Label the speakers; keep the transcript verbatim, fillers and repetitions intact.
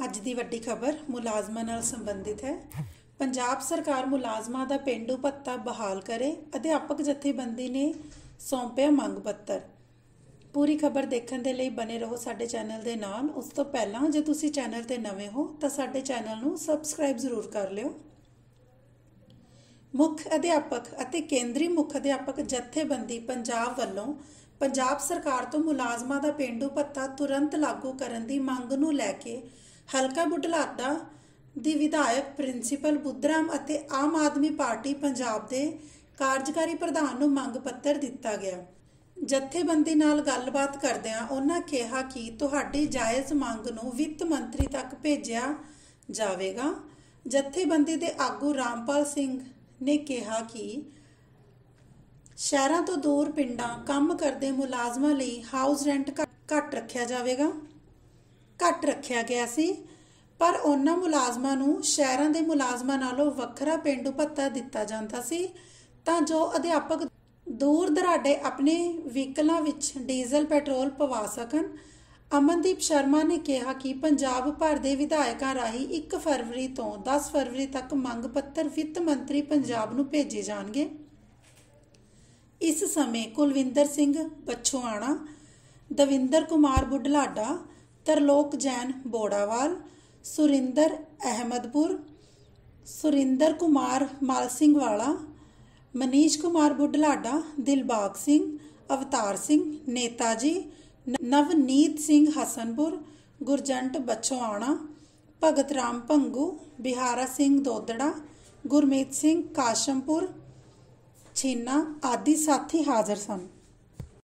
Speaker 1: ਅੱਜ ਦੀ ਵੱਡੀ ਖਬਰ ਮੁਲਾਜ਼ਮਾਂ ਨਾਲ ਸੰਬੰਧਿਤ ਹੈ। ਪੰਜਾਬ ਸਰਕਾਰ ਮੁਲਾਜ਼ਮਾਂ ਦਾ ਪੇਂਡੂ ਭੱਤਾ ਬਹਾਲ ਕਰੇ। ਅਧਿਆਪਕ ਜਥੇਬੰਦੀ ਨੇ ਸੌਂਪਿਆ ਮੰਗ ਪੱਤਰ। पूरी खबर देखने के लिए बने रहो साडे चैनल के नाल। उस तो पहला जे तुसी चैनल ते नवे हो तो साडे चैनल नूं सबसक्राइब जरूर कर लियो। मुख अध्यापक अते केंद्री मुख अध्यापक जथेबंदी पंजाब वल्लों पंजाब सरकार तो मुलाजमां दा पेंडू भत्ता तुरंत लागू करन दी मंग नूं लैके हलका बुढलाडा दी विधायक प्रिंसीपल बुद्धराम अते आम आदमी पार्टी पंजाब दे कार्यकारी प्रधान नूं मंग पत्तर दिता गया। जथेबंदी नाल गलबात करदिआं उन्हां कहा कि तुहाडी जायज़ मंग नूं वित्त मंत्री तक भेजिया जावेगा। जथेबंदी दे आगू रामपाल सिंह ने कहा कि शहरां तो दूर पिंडां काम करदे मुलाजमां लई हाउस रेंट घट रखिया जावेगा घट रखिया गया सी, पर उन्हां मुलाजमां नूं शहरां दे मुलाजमां नालों वखरा पेंडू भत्ता दिता जांदा सी तां जो अध्यापक दूर दराडे अपने व्हीकलों विच डीजल पेट्रोल पवा सकन। अमनदीप शर्मा ने कहा कि पंजाब भर के विधायकों राही एक फरवरी तो दस फरवरी तक मंग पत्तर वित्त मंत्री पंजाब नूं भेजे जाणगे। इस समय कुलविंदर सिंह बछोआणा, दविंदर कुमार बुढलाडा, तरलोक जैन बोड़ावाल, सुरिंदर अहमदपुर, सुरिंदर कुमार मालसिंह वाला, मनीष कुमार बुढलाडा, दिलबाग सिंह, अवतार सिंह नेताजी, नवनीत सिंह हसनपुर, गुरजंट बछोआणा, भगत राम भंगू, बिहारा सिंह दोदड़ा, गुरमीत सिंह काशमपुर छीना आदि साथी हाजिर सन।